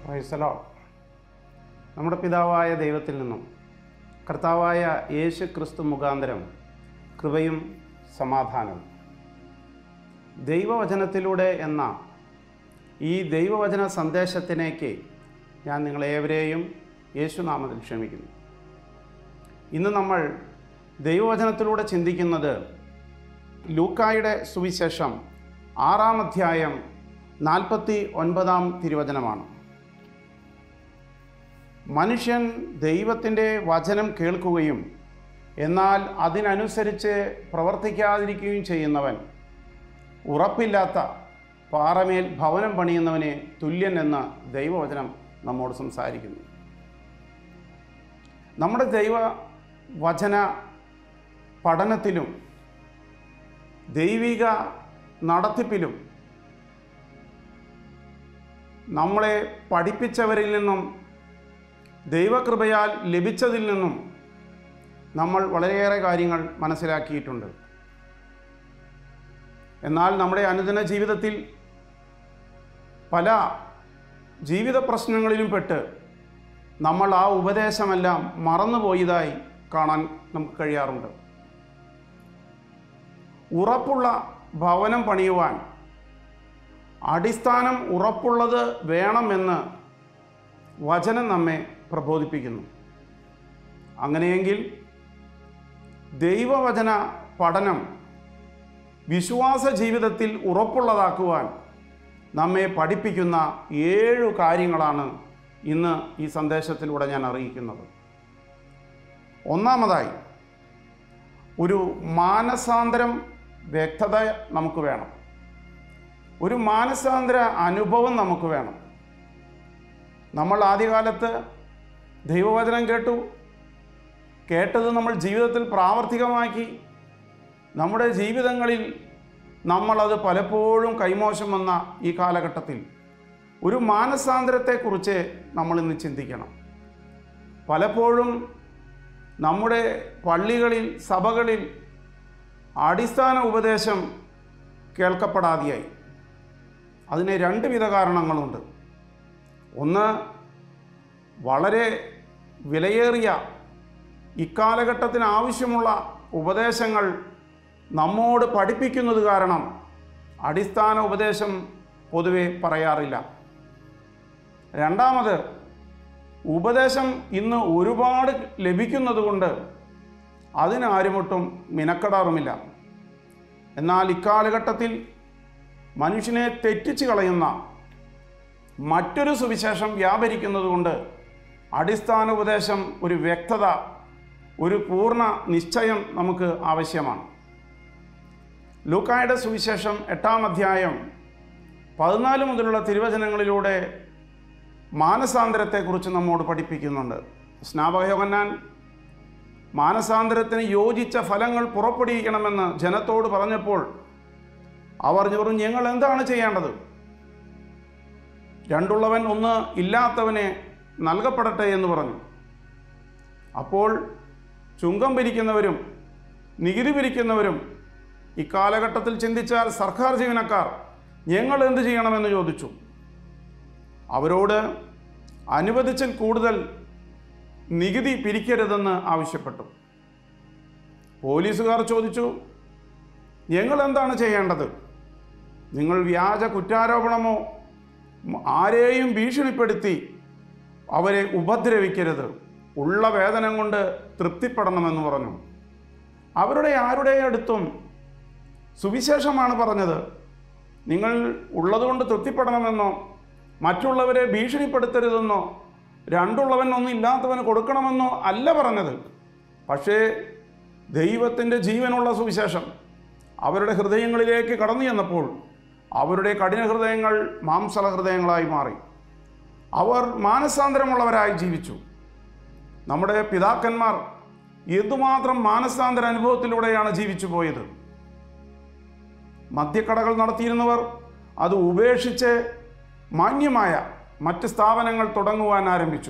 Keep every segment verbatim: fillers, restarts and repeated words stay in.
പ്രൈസലോ നമ്മുടെ പിതാവായ ദൈവത്തിൽ നിന്നും കർത്താവായ യേശു ക്രിസ്തു മുഖാന്തരം കൃപയും സമാധാനവും ദൈവവചനത്തിലൂടെ എന്ന ഈ ദൈവവചന സന്ദേശത്തിലേക്ക് ഞാൻ നിങ്ങളേവരെയും യേശുനാമത്തിൽ ക്ഷണിക്കുന്നു. ഇന്ന് നമ്മൾ ദൈവവചനത്തിലൂടെ ചിന്തിക്കുന്നത് ലൂക്കായുടെ സുവിശേഷം ആറാം അധ്യായം നാൽപ്പത്തി ഒൻപതാം തിരുവചനമാണ്. മനുഷ്യൻ ദൈവത്തിൻ്റെ വചനം കേൾക്കുകയും എന്നാൽ അതിനനുസരിച്ച് പ്രവർത്തിക്കാതിരിക്കുകയും ചെയ്യുന്നവൻ ഉറപ്പില്ലാത്ത പാറമേൽ ഭവനം പണിയുന്നവനെ തുല്യൻ എന്ന ദൈവവചനം നമ്മോട് സംസാരിക്കുന്നു. നമ്മുടെ ദൈവവചന പഠനത്തിലും ദൈവിക നടത്തിപ്പിലും നമ്മളെ പഠിപ്പിച്ചവരിൽ നിന്നും ദൈവകൃപയാൽ ലഭിച്ചതിൽ നിന്നും നമ്മൾ വളരെയേറെ കാര്യങ്ങൾ മനസ്സിലാക്കിയിട്ടുണ്ട്. എന്നാൽ നമ്മുടെ അനുദിന ജീവിതത്തിൽ പല ജീവിത പ്രശ്നങ്ങളിലും പെട്ട് നമ്മൾ ആ ഉപദേശമെല്ലാം മറന്നുപോയതായി കാണാൻ നമുക്ക് കഴിയാറുണ്ട്. ഉറപ്പുള്ള ഭവനം പണിയുവാൻ അടിസ്ഥാനം ഉറപ്പുള്ളത് വേണമെന്ന് വചനം നമ്മെ പ്രബോധിപ്പിക്കുന്നു. അങ്ങനെയെങ്കിൽ ദൈവവചന പഠനം വിശ്വാസ ജീവിതത്തിൽ ഉറപ്പുള്ളതാക്കുവാൻ നമ്മെ പഠിപ്പിക്കുന്ന ഏഴു കാര്യങ്ങളാണ് ഇന്ന് ഈ സന്ദേശത്തിലൂടെ ഞാൻ അറിയിക്കുന്നത്. ഒന്നാമതായി, ഒരു മാനസാന്തരം വ്യക്തത നമുക്ക് വേണം. ഒരു മാനസാന്തര അനുഭവം നമുക്ക് വേണം. നമ്മൾ ആദ്യകാലത്ത് ദൈവവചനം കേട്ടു, കേട്ടത് നമ്മൾ ജീവിതത്തിൽ പ്രാവർത്തികമാക്കി. നമ്മുടെ ജീവിതങ്ങളിൽ നമ്മളത് പലപ്പോഴും കൈമോശം വന്ന ഈ കാലഘട്ടത്തിൽ ഒരു മാനസാന്തരത്തെക്കുറിച്ച് നമ്മളിന്ന് ചിന്തിക്കണം. പലപ്പോഴും നമ്മുടെ പള്ളികളിൽ, സഭകളിൽ അടിസ്ഥാന ഉപദേശം കേൾക്കപ്പെടാതെയായി. അതിന് രണ്ട് വിധ കാരണങ്ങളുണ്ട്. ഒന്ന്, വളരെ വിലയേറിയ ഇക്കാലഘട്ടത്തിന് ആവശ്യമുള്ള ഉപദേശങ്ങൾ നമ്മോട് പഠിപ്പിക്കുന്നത് കാരണം അടിസ്ഥാന ഉപദേശം പൊതുവെ പറയാറില്ല. രണ്ടാമത്, ഉപദേശം ഇന്ന് ഒരുപാട് ലഭിക്കുന്നത് കൊണ്ട് അതിനാരുമൊട്ടും മിനക്കെടാറുമില്ല. എന്നാൽ ഇക്കാലഘട്ടത്തിൽ മനുഷ്യനെ തെറ്റിച്ച് കളയുന്ന മറ്റൊരു സുവിശേഷം വ്യാപരിക്കുന്നത് കൊണ്ട് അടിസ്ഥാന ഉപദേശം, ഒരു വ്യക്തത, ഒരു പൂർണ്ണ നിശ്ചയം നമുക്ക് ആവശ്യമാണ്. ലൂക്കായുടെ സുവിശേഷം എട്ടാം അധ്യായം പതിനാല് മുതലുള്ള തിരുവചനങ്ങളിലൂടെ മാനസാന്തരത്തെക്കുറിച്ച് നമ്മോട് പഠിപ്പിക്കുന്നുണ്ട്. സ്നാപക യോഹന്നാൻ മാനസാന്തരത്തിന് യോജിച്ച ഫലങ്ങൾ പുറപ്പെടുവിക്കണമെന്ന് ജനത്തോട് പറഞ്ഞപ്പോൾ അവർ പറഞ്ഞു, ഞങ്ങൾ എന്താണ് ചെയ്യേണ്ടത്? രണ്ടുള്ളവൻ ഒന്ന് ഇല്ലാത്തവനെ നൽകപ്പെടട്ടെ എന്ന് പറഞ്ഞു. അപ്പോൾ ചുങ്കം പിരിക്കുന്നവരും നികുതി പിരിക്കുന്നവരും, ഇക്കാലഘട്ടത്തിൽ ചിന്തിച്ചാൽ സർക്കാർ ജീവനക്കാർ, ഞങ്ങൾ എന്ത് ചെയ്യണമെന്ന് ചോദിച്ചു. അവരോട് അനുവദിച്ചിൽ കൂടുതൽ നികുതി പിരിക്കരുതെന്ന് ആവശ്യപ്പെട്ടു. പോലീസുകാർ ചോദിച്ചു, ഞങ്ങൾ എന്താണ് ചെയ്യേണ്ടത്? നിങ്ങൾ വ്യാജ കുറ്റാരോപണമോ ആരെയും ഭീഷണിപ്പെടുത്തി അവരെ ഉപദ്രവിക്കരുത്, ഉള്ള വേതനം കൊണ്ട് തൃപ്തിപ്പെടണമെന്ന് പറഞ്ഞു. അവരുടെ ആരുടെ അടുത്തും സുവിശേഷമാണ് പറഞ്ഞത്. നിങ്ങൾ ഉള്ളതുകൊണ്ട് തൃപ്തിപ്പെടണമെന്നോ മറ്റുള്ളവരെ ഭീഷണിപ്പെടുത്തരുതെന്നോ രണ്ടുള്ളവൻ ഒന്നും ഇല്ലാത്തവന് കൊടുക്കണമെന്നോ അല്ല പറഞ്ഞത്. പക്ഷേ ദൈവത്തിൻ്റെ ജീവനുള്ള സുവിശേഷം അവരുടെ ഹൃദയങ്ങളിലേക്ക് കടന്നു ചെന്നപ്പോൾ അവരുടെ കഠിന ഹൃദയങ്ങൾ മാംസള ഹൃദയങ്ങളായി മാറി. അവർ മാനസാന്തരമുള്ളവരായി ജീവിച്ചു. നമ്മുടെ പിതാക്കന്മാർ എന്തുമാത്രം മാനസാന്തര അനുഭവത്തിലൂടെയാണ് ജീവിച്ചു പോയത്. മദ്യക്കടകൾ നടത്തിയിരുന്നവർ അത് ഉപേക്ഷിച്ച് മാന്യമായ മറ്റ് സ്ഥാപനങ്ങൾ തുടങ്ങുവാൻ ആരംഭിച്ചു.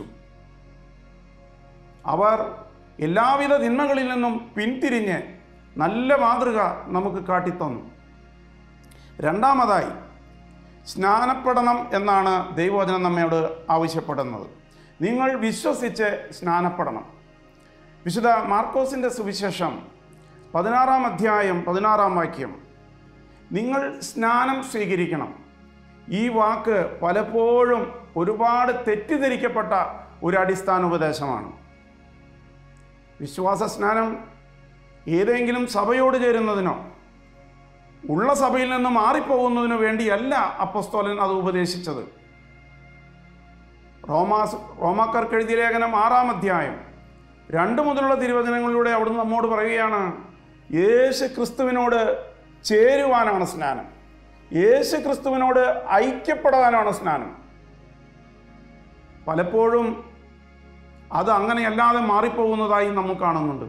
അവർ എല്ലാവിധ തിന്മകളിൽ നിന്നും പിന്തിരിഞ്ഞ് നല്ല മാതൃക നമുക്ക് കാട്ടിത്തന്നു. രണ്ടാമതായി, സ്നാനപ്പെടണം എന്നാണ് ദൈവവചനം നമ്മോട് ആവശ്യപ്പെടുന്നത്. നിങ്ങൾ വിശ്വസിച്ച് സ്നാനപ്പെടണം. വിശുദ്ധ മാർക്കോസിൻ്റെ സുവിശേഷം പതിനാറാം അധ്യായം പതിനാറാം വാക്യം, നിങ്ങൾ സ്നാനം സ്വീകരിക്കണം. ഈ വാക്ക് പലപ്പോഴും ഒരുപാട് തെറ്റിദ്ധരിക്കപ്പെട്ട ഒരു അടിസ്ഥാന ഉപദേശമാണ്. വിശ്വാസ സ്നാനം ഏതെങ്കിലും സഭയോട് ചേരുന്നതിനോ ഉള്ള സഭയിൽ നിന്ന് മാറിപ്പോകുന്നതിനു വേണ്ടിയല്ല അപ്പോസ്തലൻ അത് ഉപദേശിച്ചത്. റോമാസ് റോമാക്കാർക്ക് എഴുതിയ ലേഖനം ആറാം അധ്യായം രണ്ട് മുതലുള്ള തിരുവചനങ്ങളിലൂടെ അവിടുന്ന് നമ്മോട് പറയുകയാണ്, യേശു ക്രിസ്തുവിനോട് ചേരുവാനാണ് സ്നാനം, യേശു ക്രിസ്തുവിനോട് ഐക്യപ്പെടാനാണ് സ്നാനം. പലപ്പോഴും അത് അങ്ങനെയല്ലാതെ മാറിപ്പോകുന്നതായി നമ്മൾ കാണുന്നുണ്ട്.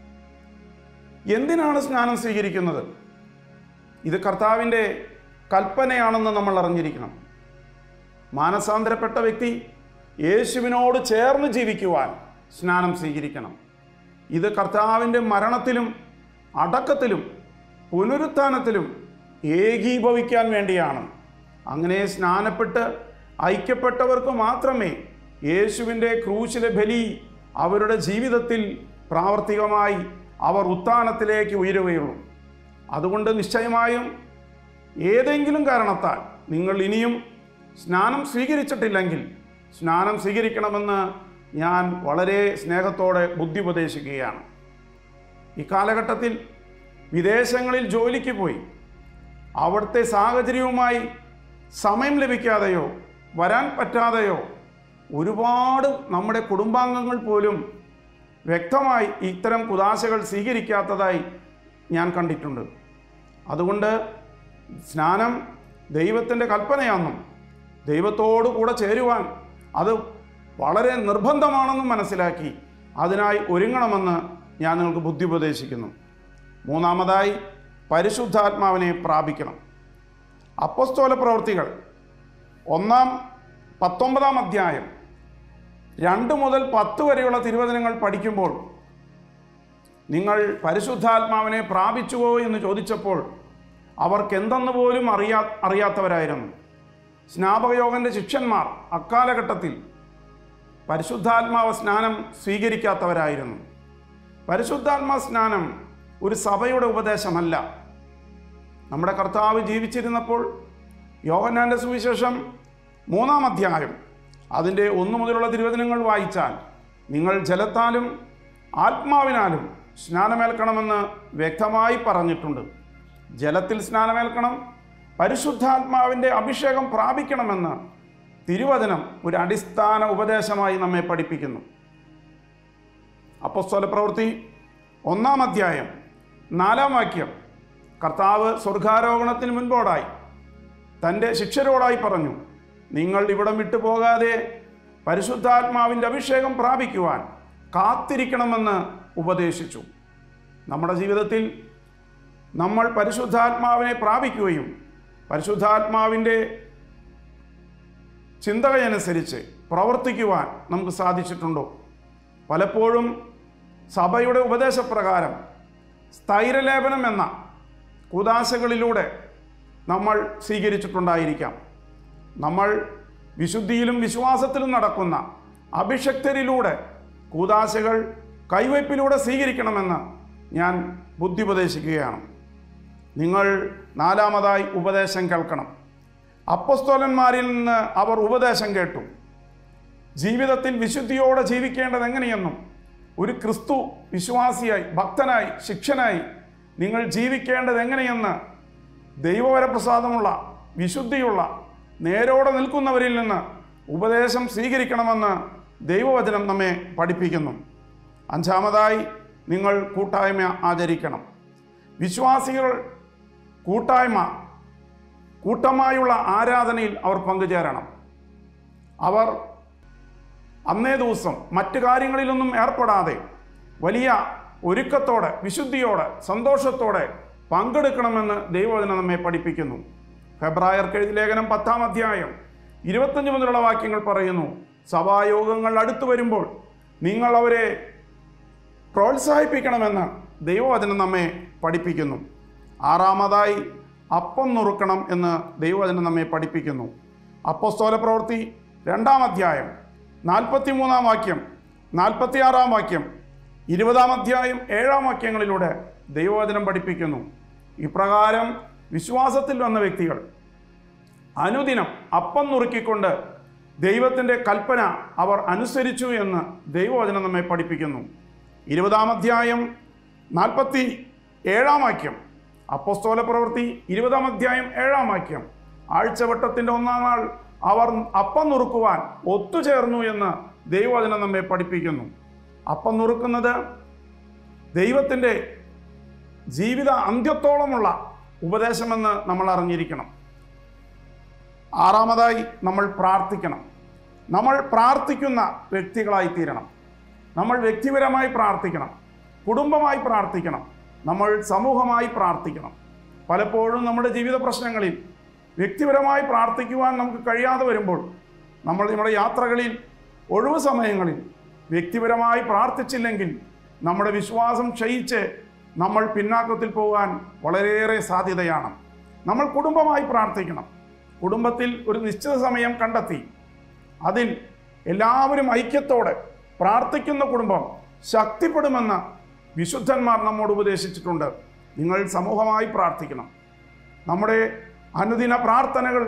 എന്തിനാണ് സ്നാനം സ്വീകരിക്കുന്നത്? ഇത് കർത്താവിൻ്റെ കൽപ്പനയാണെന്ന് നമ്മൾ അറിഞ്ഞിരിക്കണം. മാനസാന്തരപ്പെട്ട വ്യക്തി യേശുവിനോട് ചേർന്ന് ജീവിക്കുവാൻ സ്നാനം സ്വീകരിക്കണം. ഇത് കർത്താവിൻ്റെ മരണത്തിലും അടക്കത്തിലും പുനരുത്ഥാനത്തിലും ഏകീഭവിക്കാൻ വേണ്ടിയാണ്. അങ്ങനെ സ്നാനപ്പെട്ട് ഐക്യപ്പെട്ടവർക്ക് മാത്രമേ യേശുവിൻ്റെ ക്രൂശിലെ ബലി അവരുടെ ജീവിതത്തിൽ പ്രാവർത്തികമായി അവർ ഉത്ഥാനത്തിലേക്ക് ഉയരുകയുള്ളൂ. അതുകൊണ്ട് നിശ്ചയമായും ഏതെങ്കിലും കാരണത്താൽ നിങ്ങൾ ഇനിയും സ്നാനം സ്വീകരിച്ചിട്ടില്ലെങ്കിൽ സ്നാനം സ്വീകരിക്കണമെന്ന് ഞാൻ വളരെ സ്നേഹത്തോടെ ബുദ്ധി ഉപദേശിക്കുകയാണ്. ഈ കാലഘട്ടത്തിൽ വിദേശങ്ങളിൽ ജോലിക്ക് പോയി അവിടുത്തെ സാഹചര്യവുമായി സമയം ലഭിക്കാതെയോ വരാൻ പറ്റാതെയോ ഒരുപാട് നമ്മുടെ കുടുംബാംഗങ്ങൾ പോലും വ്യക്തമായി ഇത്തരം കുദാശകൾ സ്വീകരിക്കാത്തതായി ഞാൻ കണ്ടിട്ടുണ്ട്. അതുകൊണ്ട് സ്നാനം ദൈവത്തിൻ്റെ കൽപ്പനയാണെന്നും ദൈവത്തോടു കൂടെ ചേരുവാൻ അത് വളരെ നിർബന്ധമാണെന്നും മനസ്സിലാക്കി അതിനായി ഒരുങ്ങണമെന്ന് ഞാൻ നിങ്ങൾക്ക് ബുദ്ധി ഉപദേശിക്കുന്നു. മൂന്നാമതായി പരിശുദ്ധാത്മാവിനെ പ്രാപിക്കണം. അപ്പോസ്തല പ്രവൃത്തികൾ ഒന്നാം പത്തൊമ്പതാം അധ്യായം രണ്ട് മുതൽ പത്ത് വരെയുള്ള തിരുവചനങ്ങൾ പഠിക്കുമ്പോൾ നിങ്ങൾ പരിശുദ്ധാത്മാവിനെ പ്രാപിച്ചുവോ എന്ന് ചോദിച്ചപ്പോൾ അവർക്ക് എന്തെന്ന് പോലും അറിയാ അറിയാത്തവരായിരുന്നു. സ്നാപകയോഗൻ്റെ ശിഷ്യന്മാർ അക്കാലഘട്ടത്തിൽ പരിശുദ്ധാത്മാവ സ്നാനം സ്വീകരിക്കാത്തവരായിരുന്നു. പരിശുദ്ധാത്മാ സ്നാനം ഒരു സഭയുടെ ഉപദേശമല്ല. നമ്മുടെ കർത്താവ് ജീവിച്ചിരുന്നപ്പോൾ യോഹന്നാൻ്റെ സുവിശേഷം മൂന്നാം അധ്യായം അതിൻ്റെ ഒന്ന് മുതലുള്ള തിരുവചനങ്ങൾ വായിച്ചാൽ നിങ്ങൾ ജലത്താലും ആത്മാവിനാലും സ്നാനമേൽക്കണമെന്ന് വ്യക്തമായി പറഞ്ഞിട്ടുണ്ട്. ജലത്തിൽ സ്നാനമേൽക്കണം, പരിശുദ്ധാത്മാവിൻ്റെ അഭിഷേകം പ്രാപിക്കണമെന്ന് തിരുവചനം ഒരു അടിസ്ഥാന ഉപദേശമായി നമ്മെ പഠിപ്പിക്കുന്നു. അപ്പോസ്തല പ്രവൃത്തി ഒന്നാം അധ്യായം നാലാം വാക്യം, കർത്താവ് സ്വർഗാരോഹണത്തിന് മുൻപോടായി തൻ്റെ ശിഷ്യരോടായി പറഞ്ഞു, നിങ്ങൾ ഇവിടം വിട്ടു പോകാതെ പരിശുദ്ധാത്മാവിൻ്റെ അഭിഷേകം പ്രാപിക്കുവാൻ കാത്തിരിക്കണമെന്ന് ഉപദേശിച്ചു. നമ്മുടെ ജീവിതത്തിൽ നമ്മൾ പരിശുദ്ധാത്മാവിനെ പ്രാപിക്കുകയും പരിശുദ്ധാത്മാവിൻ്റെ ചിന്തകയനുസരിച്ച് പ്രവർത്തിക്കുവാൻ നമുക്ക് സാധിച്ചിട്ടുണ്ടോ? പലപ്പോഴും സഭയുടെ ഉപദേശപ്രകാരം സ്ഥൈര്യലേപനം എന്ന കുദാശകളിലൂടെ നമ്മൾ സ്വീകരിച്ചിട്ടുണ്ടായിരിക്കാം. നമ്മൾ വിശുദ്ധിയിലും വിശ്വാസത്തിലും നടക്കുന്ന അഭിഷക്തരിലൂടെ കൂദാശകൾ കൈവയ്പിലൂടെ സ്വീകരിക്കണമെന്ന് ഞാൻ ബുദ്ധി ഉപദേശിക്കുകയാണ്. നിങ്ങൾ നാലാമതായി ഉപദേശം കേൾക്കണം. അപ്പോസ്തലന്മാരിൽ നിന്ന് അവർ ഉപദേശം കേട്ടു. ജീവിതത്തിൽ വിശുദ്ധിയോടെ ജീവിക്കേണ്ടത് എങ്ങനെയെന്നും ഒരു ക്രിസ്തു വിശ്വാസിയായി ഭക്തനായി ശിഷ്യനായി നിങ്ങൾ ജീവിക്കേണ്ടത് എങ്ങനെയെന്ന് ദൈവവരപ്രസാദമുള്ള വിശുദ്ധിയുള്ള നേരോടെ നിൽക്കുന്നവരിൽ നിന്ന് ഉപദേശം സ്വീകരിക്കണമെന്ന് ദൈവവചനം നമ്മെ പഠിപ്പിക്കുന്നു. അഞ്ചാമതായി നിങ്ങൾ കൂട്ടായ്മ ആചരിക്കണം. വിശ്വാസികൾ കൂട്ടായ്മ കൂട്ടമായുള്ള ആരാധനയിൽ അവർ പങ്കുചേരണം. അവർ അന്നേ ദിവസം മറ്റു കാര്യങ്ങളിലൊന്നും ഏർപ്പെടാതെ വലിയ ഒരുക്കത്തോടെ വിശുദ്ധിയോടെ സന്തോഷത്തോടെ പങ്കെടുക്കണമെന്ന് ദൈവവചനം നമ്മെ പഠിപ്പിക്കുന്നു. ഹെബ്രായർക്ക് എഴുതിയ ലേഖനം പത്താം അധ്യായം ഇരുപത്തഞ്ച് മുതലുള്ള വാക്യങ്ങൾ പറയുന്നു, സഭായോഗങ്ങൾ അടുത്തു വരുമ്പോൾ നിങ്ങൾ അവരെ പ്രോത്സാഹിപ്പിക്കണമെന്ന് ദൈവവചനം നമ്മെ പഠിപ്പിക്കുന്നു. ആറാമതായി അപ്പം നുറുക്കണം എന്ന് ദൈവവചനം നമ്മെ പഠിപ്പിക്കുന്നു. അപ്പോസ്തല പ്രവൃത്തി രണ്ടാം അധ്യായം നാൽപ്പത്തി മൂന്നാം വാക്യം, നാൽപ്പത്തിയാറാം വാക്യം, ഇരുപതാം അധ്യായം ഏഴാം വാക്യങ്ങളിലൂടെ ദൈവവചനം പഠിപ്പിക്കുന്നു. ഇപ്രകാരം വിശ്വാസത്തിൽ വന്ന വ്യക്തികൾ അനുദിനം അപ്പം നുറുക്കിക്കൊണ്ട് ദൈവത്തിൻ്റെ കൽപ്പന അവർ അനുസരിച്ചു എന്ന് ദൈവവചനം നമ്മെ പഠിപ്പിക്കുന്നു. ഇരുപതാം അധ്യായം നാൽപ്പത്തി ഏഴാം വാക്യം, അപ്പോസ്തല പ്രവൃത്തി ഇരുപതാം അധ്യായം ഏഴാം വാക്യം, ആഴ്ചവട്ടത്തിൻ്റെ ഒന്നാം നാൾ അവർ അപ്പം നുറുക്കുവാൻ ഒത്തുചേർന്നു എന്ന് ദൈവവചനം നമ്മെ പഠിപ്പിക്കുന്നു. അപ്പം നുറുക്കുന്നത് ദൈവത്തിൻ്റെ ജീവിത അന്ത്യത്തോളമുള്ള ഉപദേശമെന്ന് നമ്മൾ അറിഞ്ഞിരിക്കണം. ആറാമതായി നമ്മൾ പ്രാർത്ഥിക്കണം. നമ്മൾ പ്രാർത്ഥിക്കുന്ന വ്യക്തികളായി തീരണം. നമ്മൾ വ്യക്തിപരമായി പ്രാർത്ഥിക്കണം, കുടുംബമായി പ്രാർത്ഥിക്കണം, നമ്മൾ സമൂഹമായി പ്രാർത്ഥിക്കണം. പലപ്പോഴും നമ്മുടെ ജീവിത പ്രശ്നങ്ങളിൽ വ്യക്തിപരമായി പ്രാർത്ഥിക്കുവാൻ നമുക്ക് കഴിയാതെ വരുമ്പോൾ നമ്മൾ നമ്മുടെ യാത്രകളിൽ ഒഴിവു സമയങ്ങളിൽ വ്യക്തിപരമായി പ്രാർത്ഥിച്ചില്ലെങ്കിൽ നമ്മുടെ വിശ്വാസം ക്ഷയിച്ച് നമ്മൾ പിന്നാക്കത്തിൽ പോകാൻ വളരെയേറെ സാധ്യതയാണ്. നമ്മൾ കുടുംബമായി പ്രാർത്ഥിക്കണം. കുടുംബത്തിൽ ഒരു നിശ്ചിത സമയം കണ്ടെത്തി അതിൽ എല്ലാവരും ഐക്യത്തോടെ പ്രാർത്ഥിക്കുന്ന കുടുംബം ശക്തിപ്പെടുമെന്ന് വിശുദ്ധന്മാർ നമ്മോട് ഉപദേശിച്ചിട്ടുണ്ട്. നിങ്ങൾ സമൂഹമായി പ്രാർത്ഥിക്കണം. നമ്മുടെ അനുദിന പ്രാർത്ഥനകൾ,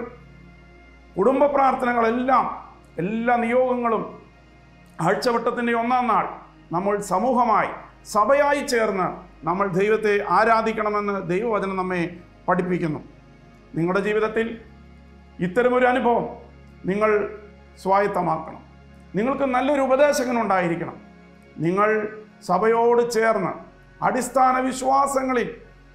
കുടുംബ പ്രാർത്ഥനകളെല്ലാം, എല്ലാ നിയോഗങ്ങളും ആഴ്ചവട്ടത്തിൻ്റെ ഒന്നാം നാൾ നമ്മൾ സമൂഹമായി സഭയായി ചേർന്ന് നമ്മൾ ദൈവത്തെ ആരാധിക്കണമെന്ന് ദൈവവചനം നമ്മെ പഠിപ്പിക്കുന്നു. നിങ്ങളുടെ ജീവിതത്തിൽ ഇത്തരമൊരു അനുഭവം നിങ്ങൾ സ്വായത്തമാക്കണം. നിങ്ങൾക്ക് നല്ലൊരു ഉപദേശകനുണ്ടായിരിക്കണം. നിങ്ങൾ സഭയോട് ചേർന്ന് അടിസ്ഥാന വിശ്വാസങ്ങളിൽ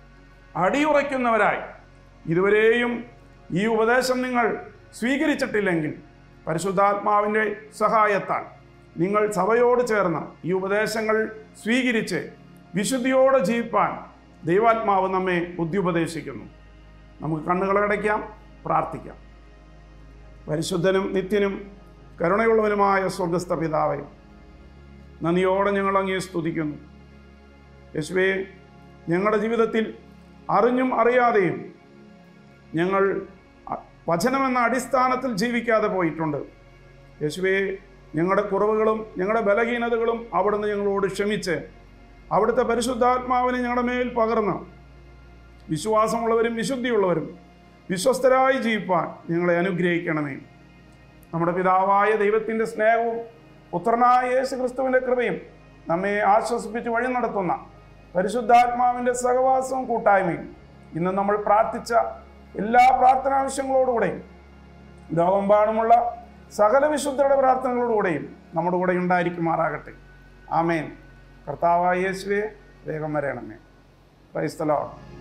അടിയുറയ്ക്കുന്നവരായി ഇതുവരെയും ഈ ഉപദേശം നിങ്ങൾ സ്വീകരിച്ചിട്ടില്ലെങ്കിൽ പരിശുദ്ധാത്മാവിൻ്റെ സഹായത്താൽ നിങ്ങൾ സഭയോട് ചേർന്ന് ഈ ഉപദേശങ്ങൾ സ്വീകരിച്ച് വിശുദ്ധിയോടെ ജീവിപ്പാൻ ദൈവാത്മാവ് നമ്മെ ബുദ്ധി ഉപദേശിക്കുന്നു. നമുക്ക് കണ്ണുകളടയ്ക്കാം, പ്രാർത്ഥിക്കാം. പരിശുദ്ധനും നിത്യനും കരുണയുള്ളവനുമായ സ്വർഗസ്ഥ പിതാവേ, നന്ദിയോടെ ഞങ്ങൾ അങ്ങയെ സ്തുതിക്കുന്നു. യേശുവേ, ഞങ്ങളുടെ ജീവിതത്തിൽ അറിഞ്ഞും അറിയാതെയും ഞങ്ങൾ വചനമെന്ന അടിസ്ഥാനത്തിൽ ജീവിക്കാതെ പോയിട്ടുണ്ട്. യേശുവേ, ഞങ്ങളുടെ കുറവുകളും ഞങ്ങളുടെ ബലഹീനതകളും അവിടുന്ന് ഞങ്ങളോട് ക്ഷമിച്ച് അവിടുത്തെ പരിശുദ്ധാത്മാവിനെ ഞങ്ങളുടെ മേൽ പകർന്ന് വിശ്വാസമുള്ളവരും വിശുദ്ധിയുള്ളവരും വിശ്വസ്തരായി ജീവിപ്പാൻ ഞങ്ങളെ അനുഗ്രഹിക്കണമേ. നമ്മുടെ പിതാവായ ദൈവത്തിൻ്റെ സ്നേഹവും പുത്രനായ യേശു ക്രിസ്തുവിൻ്റെ കൃപയും നമ്മെ ആശ്വസിപ്പിച്ച് വഴി നടത്തുന്ന പരിശുദ്ധാത്മാവിൻ്റെ സഹവാസവും കൂട്ടായ്മയും ഇന്ന് നമ്മൾ പ്രാർത്ഥിച്ച എല്ലാ പ്രാർത്ഥനാവശ്യങ്ങളോടുകൂടെയും ലോകമെമ്പാടുമുള്ള സകല വിശുദ്ധരുടെ പ്രാർത്ഥനകളോടുകൂടെയും നമ്മുടെ കൂടെ ഉണ്ടായിരിക്കുമാറാകട്ടെ. ആമേൻ. കർത്താവായ യേശുവേ, വേഗം വരണമേ. Praise the Lord.